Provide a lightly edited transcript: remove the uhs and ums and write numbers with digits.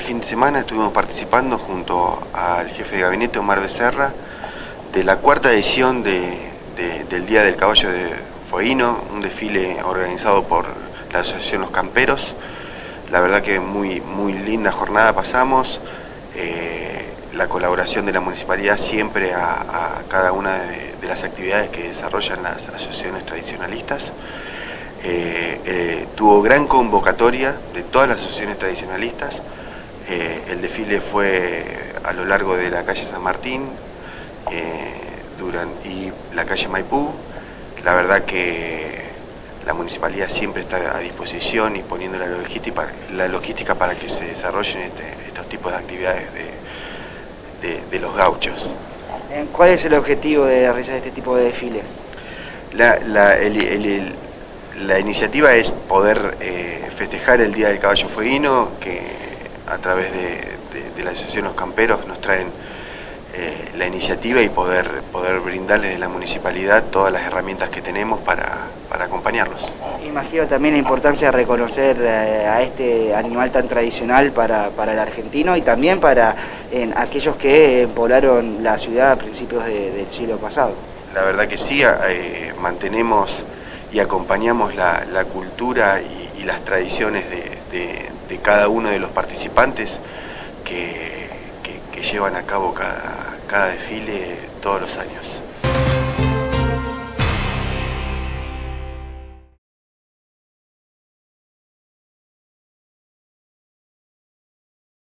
fin de semana estuvimos participando junto al jefe de gabinete Omar Becerra de la cuarta edición del Día del Caballo de Fueguino, un desfile organizado por la Asociación Los Camperos. La verdad que muy linda jornada pasamos, la colaboración de la municipalidad siempre a cada una de las actividades que desarrollan las asociaciones tradicionalistas. Tuvo gran convocatoria de todas las asociaciones tradicionalistas. El desfile fue a lo largo de la calle San Martín y la calle Maipú. La verdad que la municipalidad siempre está a disposición y poniendo la logística para que se desarrollen estos tipos de actividades de los gauchos. ¿Cuál es el objetivo de realizar este tipo de desfiles? La iniciativa es poder festejar el Día del Caballo Fueguino, que a través de la Asociación Los Camperos nos traen la iniciativa y poder brindarles de la municipalidad todas las herramientas que tenemos para acompañarlos. Imagino también la importancia de reconocer a este animal tan tradicional para el argentino y también para aquellos que poblaron la ciudad a principios del siglo pasado. La verdad que sí, mantenemos y acompañamos la cultura y las tradiciones de cada uno de los participantes que llevan a cabo cada desfile todos los años.